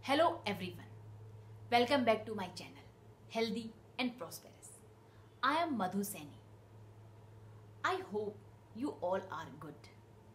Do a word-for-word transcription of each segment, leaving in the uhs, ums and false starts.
Hello everyone, welcome back to my channel Healthy and Prosperous. I am Madhu Saini. I hope you all are good.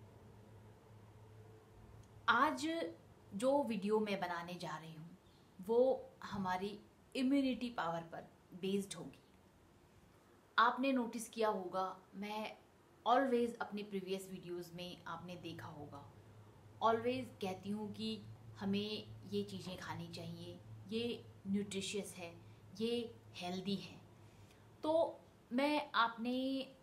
आज जो video मैं बनाने जा रही हूँ वो हमारी इम्यूनिटी पावर पर बेस्ड होगी। आपने नोटिस किया होगा, मैं ऑलवेज अपने प्रीवियस वीडियोस में आपने देखा होगा, ऑलवेज कहती हूँ कि हमें ये चीज़ें खानी चाहिए, ये न्यूट्रिशियस है, ये हेल्दी है। तो मैं आपने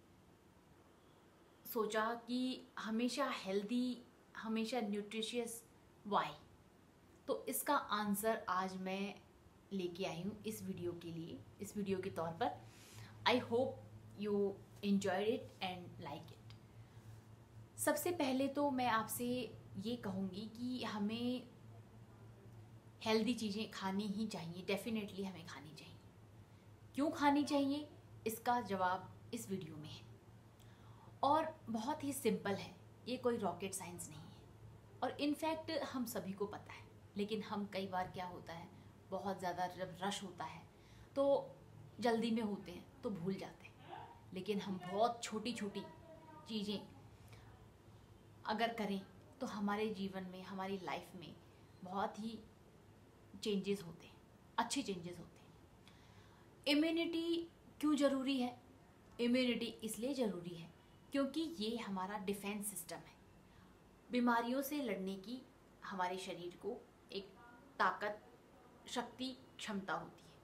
सोचा कि हमेशा हेल्दी, हमेशा न्यूट्रिशियस वाई, तो इसका आंसर आज मैं लेके आई हूँ इस वीडियो के लिए, इस वीडियो के तौर पर। I hope you enjoyed it and like it. सबसे पहले तो मैं आपसे ये कहूँगी कि हमें हेल्दी चीज़ें खानी ही चाहिए, डेफिनेटली हमें खानी चाहिए। क्यों खानी चाहिए, इसका जवाब इस वीडियो में है और बहुत ही सिंपल है। ये कोई रॉकेट साइंस नहीं है और इनफैक्ट हम सभी को पता है, लेकिन हम कई बार क्या होता है, बहुत ज़्यादा जब रश होता है तो जल्दी में होते हैं तो भूल जाते हैं। लेकिन हम बहुत छोटी छोटी चीज़ें अगर करें तो हमारे जीवन में, हमारी लाइफ में बहुत ही चेंजेस होते हैं, अच्छे चेंजेस होते हैं। इम्यूनिटी क्यों ज़रूरी है? इम्यूनिटी इसलिए ज़रूरी है क्योंकि ये हमारा डिफेंस सिस्टम है। बीमारियों से लड़ने की हमारे शरीर को एक ताकत, शक्ति, क्षमता होती है।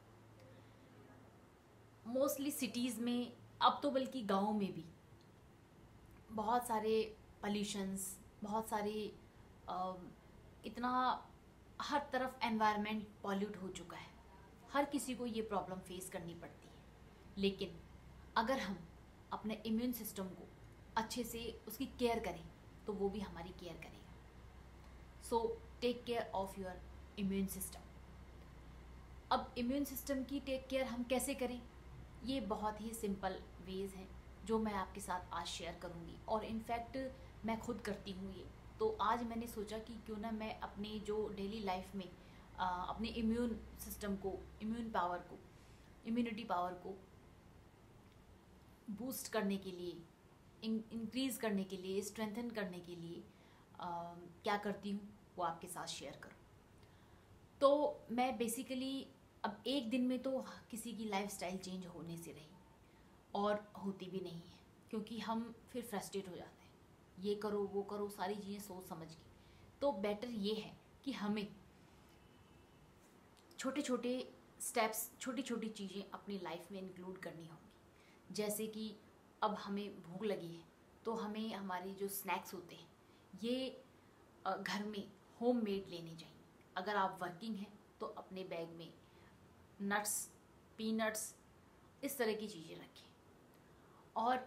मोस्टली सिटीज़ में, अब तो बल्कि गाँव में भी बहुत सारे पॉल्यूशंस, बहुत सारे आ, इतना हर तरफ एनवायरनमेंट पॉल्यूट हो चुका है। हर किसी को ये प्रॉब्लम फेस करनी पड़ती है। लेकिन अगर हम अपने इम्यून सिस्टम को अच्छे से उसकी केयर करें तो वो भी हमारी केयर करेगा। So take care of your immune system. अब इम्यून सिस्टम की टेक केयर हम कैसे करें, ये बहुत ही सिंपल वेज हैं जो मैं आपके साथ आज शेयर करूँगी और इनफैक्ट मैं खुद करती हूँ ये। तो आज मैंने सोचा कि क्यों ना मैं अपने जो डेली लाइफ में आ, अपने इम्यून सिस्टम को, इम्यून पावर को, इम्यूनिटी पावर को बूस्ट करने के लिए, इंक्रीज़ करने के लिए, स्ट्रेंथन करने के लिए आ, क्या करती हूँ वो आपके साथ शेयर करूँ। तो मैं बेसिकली अब एक दिन में तो किसी की लाइफस्टाइल चेंज होने से रही और होती भी नहीं है, क्योंकि हम फिर फ्रस्ट्रेट हो जाते हैं, ये करो वो करो, सारी चीज़ें सोच समझ के। तो बेटर ये है कि हमें छोटे छोटे स्टेप्स, छोटी छोटी चीज़ें अपनी लाइफ में इंक्लूड करनी होंगी। जैसे कि अब हमें भूख लगी है तो हमें हमारे जो स्नैक्स होते हैं ये घर में होम मेड लेने चाहिए। अगर आप वर्किंग हैं तो अपने बैग में नट्स, पीनट्स, इस तरह की चीज़ें रखें। और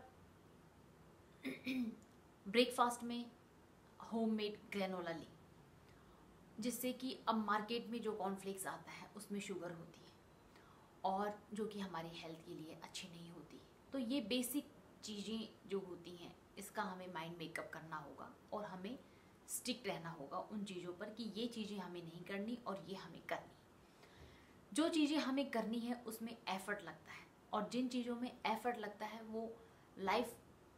ब्रेकफास्ट में होममेड ग्रेनोला लें, जिससे कि अब मार्केट में जो कॉर्नफ्लेक्स आता है उसमें शुगर होती है और जो कि हमारी हेल्थ के लिए अच्छी नहीं होती। तो ये बेसिक चीज़ें जो होती हैं, इसका हमें माइंड मेकअप करना होगा और हमें स्टिक रहना होगा उन चीज़ों पर कि ये चीज़ें हमें नहीं करनी और ये हमें करनी। जो चीज़ें हमें करनी है उसमें एफर्ट लगता है और जिन चीज़ों में एफर्ट लगता है वो लाइफ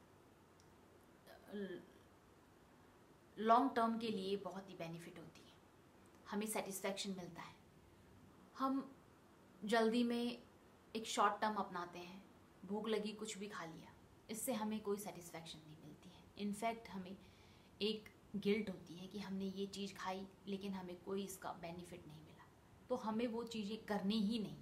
लॉन्ग टर्म के लिए बहुत ही बेनिफिट होती है। हमें सेटिस्फैक्शन मिलता है। हम जल्दी में एक शॉर्ट टर्म अपनाते हैं, भूख लगी कुछ भी खा लिया, इससे हमें कोई सेटिस्फैक्शन नहीं मिलती है। इनफैक्ट हमें एक गिल्ट होती है कि हमने ये चीज़ खाई लेकिन हमें कोई इसका बेनिफिट नहीं मिला, तो हमें वो चीज़ें करनी ही नहीं।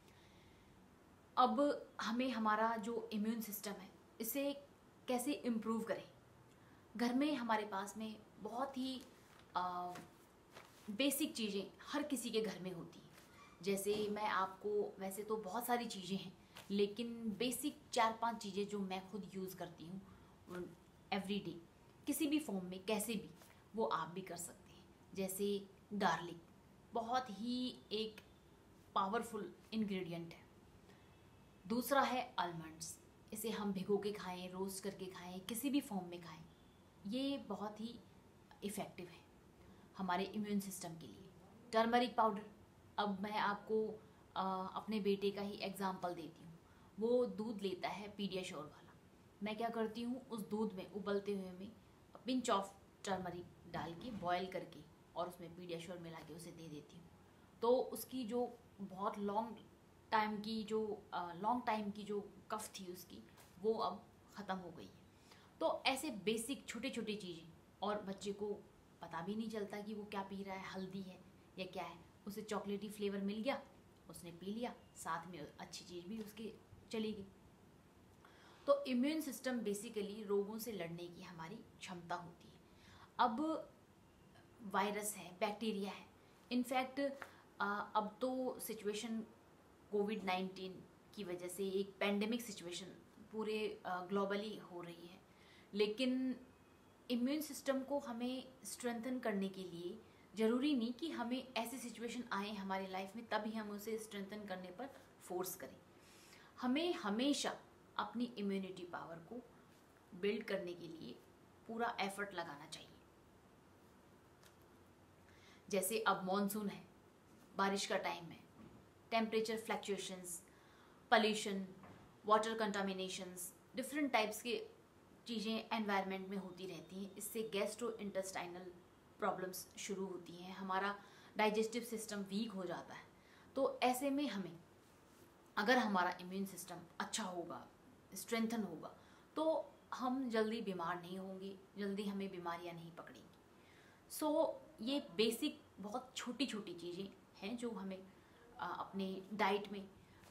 अब हमें हमारा जो इम्यून सिस्टम है इसे कैसे इम्प्रूव करें। घर में हमारे पास में बहुत ही आ, बेसिक चीज़ें हर किसी के घर में होती हैं। जैसे मैं आपको, वैसे तो बहुत सारी चीज़ें हैं लेकिन बेसिक चार पांच चीज़ें जो मैं खुद यूज़ करती हूँ एवरी डे, किसी भी फॉर्म में, कैसे भी, वो आप भी कर सकते हैं। जैसे गार्लिक बहुत ही एक पावरफुल इंग्रेडिएंट है। दूसरा है आलमंड्स, इसे हम भिगो के खाएं, रोस्ट करके खाएं, किसी भी फॉर्म में खाएं, ये बहुत ही इफ़ेक्टिव है हमारे इम्यून सिस्टम के लिए। टर्मरिक पाउडर, अब मैं आपको आ, अपने बेटे का ही एग्जाम्पल देती हूँ। वो दूध लेता है पीडियाश्योर वाला, मैं क्या करती हूँ उस दूध में उबलते हुए में पिंच ऑफ टर्मरिक डाल के बॉयल करके और उसमें पीडियाश्योर मिला के उसे दे देती हूँ। तो उसकी जो बहुत लॉन्ग टाइम की जो लॉन्ग टाइम की जो कफ थी उसकी, वो अब ख़त्म हो गई है। तो ऐसे बेसिक छोटे छोटे चीज़ें, और बच्चे को पता भी नहीं चलता कि वो क्या पी रहा है, हल्दी है या क्या है, उसे चॉकलेटी फ्लेवर मिल गया, उसने पी लिया, साथ में अच्छी चीज़ भी उसके चली गई। तो इम्यून सिस्टम बेसिकली रोगों से लड़ने की हमारी क्षमता होती है। अब वायरस है, बैक्टीरिया है, इनफैक्ट अब तो सिचुएशन कोविड नाइन्टीन की वजह से एक पेंडेमिक सिचुएशन पूरे ग्लोबली हो रही है, लेकिन इम्यून सिस्टम को हमें स्ट्रेंथन करने के लिए ज़रूरी नहीं कि हमें ऐसी सिचुएशन आए हमारी लाइफ में तभी हम उसे स्ट्रेंथन करने पर फोर्स करें। हमें हमेशा अपनी इम्यूनिटी पावर को बिल्ड करने के लिए पूरा एफर्ट लगाना चाहिए। जैसे अब मॉनसून है, बारिश का टाइम है, temperature fluctuations, pollution, water contaminations, different types के चीज़ें एनवायरनमेंट में होती रहती हैं। इससे गैस्ट्रो इंटेस्टाइनल प्रॉब्लम्स शुरू होती हैं, हमारा डाइजेस्टिव सिस्टम वीक हो जाता है। तो ऐसे में हमें, अगर हमारा इम्यून सिस्टम अच्छा होगा, स्ट्रेंथन होगा, तो हम जल्दी बीमार नहीं होंगे, जल्दी हमें बीमारियां नहीं पकड़ेंगी। सो so, ये बेसिक बहुत छोटी छोटी चीज़ें हैं जो हमें आ, अपने डाइट में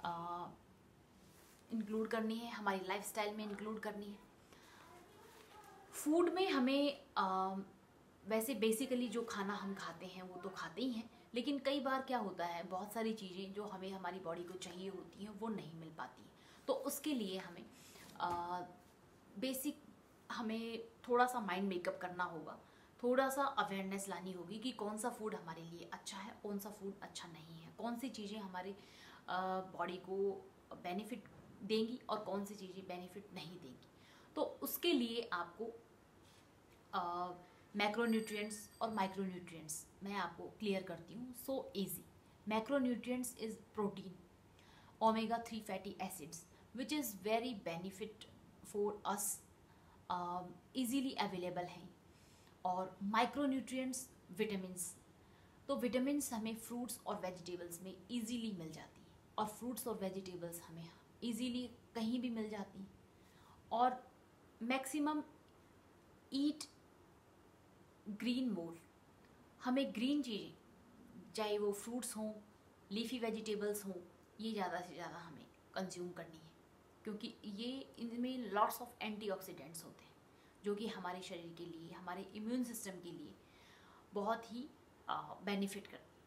इंक्लूड करनी है, हमारी लाइफस्टाइल में इंक्लूड करनी है। फूड में हमें आ, वैसे बेसिकली जो खाना हम खाते हैं वो तो खाते ही हैं, लेकिन कई बार क्या होता है, बहुत सारी चीज़ें जो हमें हमारी बॉडी को चाहिए होती हैं वो नहीं मिल पाती हैं। तो उसके लिए हमें आ, बेसिक हमें थोड़ा सा माइंड मेकअप करना होगा, थोड़ा सा अवेयरनेस लानी होगी कि कौन सा फूड हमारे लिए अच्छा है, कौन सा फूड अच्छा नहीं है, कौन सी चीज़ें हमारे बॉडी को बेनिफिट देंगी और कौन सी चीज़ें बेनिफिट नहीं देंगी। तो उसके लिए आपको मैक्रोन्यूट्रिएंट्स और माइक्रोन्यूट्रिएंट्स मैं आपको क्लियर करती हूँ। So easy. Macronutrients is protein, omega three fatty acids which is very benefit for us, easily available हैं। और माइक्रोन्यूट्रिएंट्स विटामिन्स, तो विटामिन्स हमें फ्रूट्स और वेजिटेबल्स में इजीली मिल जाती है, और फ्रूट्स और वेजिटेबल्स हमें इजीली कहीं भी मिल जाती हैं। और मैक्सिमम ईट ग्रीन मोर, हमें ग्रीन चीज़ें, चाहे वो फ्रूट्स हों, लीफी वेजिटेबल्स हों, ये ज़्यादा से ज़्यादा हमें कंज्यूम करनी है, क्योंकि ये इनमें लॉट्स ऑफ एंटीऑक्सीडेंट्स होते हैं जो कि हमारे शरीर के लिए, हमारे इम्यून सिस्टम के लिए बहुत ही बेनिफिट करते हैं।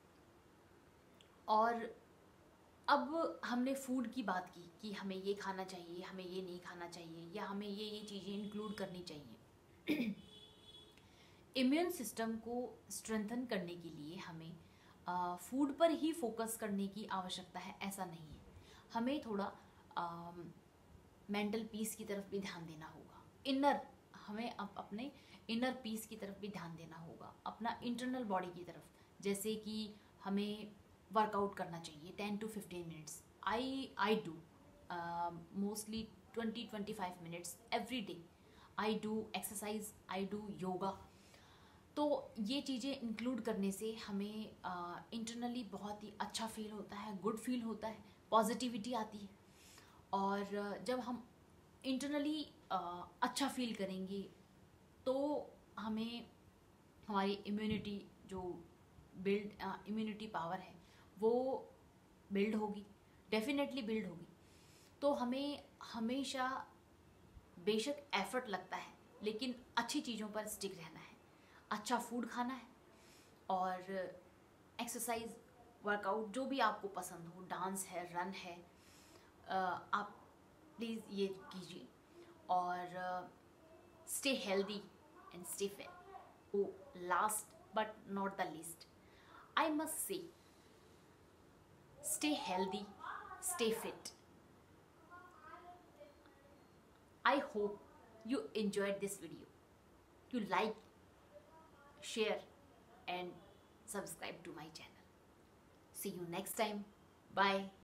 और अब हमने फूड की बात की कि हमें ये खाना चाहिए, हमें ये नहीं खाना चाहिए, या हमें ये ये चीज़ें इंक्लूड करनी चाहिए। इम्यून सिस्टम को स्ट्रेंथन करने के लिए हमें फूड पर ही फोकस करने की आवश्यकता है, ऐसा नहीं है। हमें थोड़ा मेंटल पीस की तरफ भी ध्यान देना होगा, इनर, हमें अब अपने इनर पीस की तरफ भी ध्यान देना होगा, अपना इंटरनल बॉडी की तरफ। जैसे कि हमें वर्कआउट करना चाहिए ten to fifteen minutes. I I do mostly twenty twenty five minutes every day. I do exercise, I do yoga. तो ये चीज़ें इंक्लूड करने से हमें इंटरनली uh, बहुत ही अच्छा फील होता है, गुड फील होता है, पॉजिटिविटी आती है। और जब हम इंटरनली uh, अच्छा फील करेंगे तो हमें हमारी इम्यूनिटी जो बिल्ड इम्यूनिटी पावर है वो बिल्ड होगी, डेफिनेटली बिल्ड होगी। तो हमें हमेशा बेशक एफर्ट लगता है, लेकिन अच्छी चीज़ों पर स्टिक रहना है, अच्छा फूड खाना है, और एक्सरसाइज, वर्कआउट जो भी आपको पसंद हो, डांस है, रन है, आप प्लीज़ ये कीजिए। और stay healthy and stay fit. Oh last but not the least, I must say stay healthy, stay fit. I hope you enjoyed this video. You like, share and subscribe to my channel. See you next time. Bye.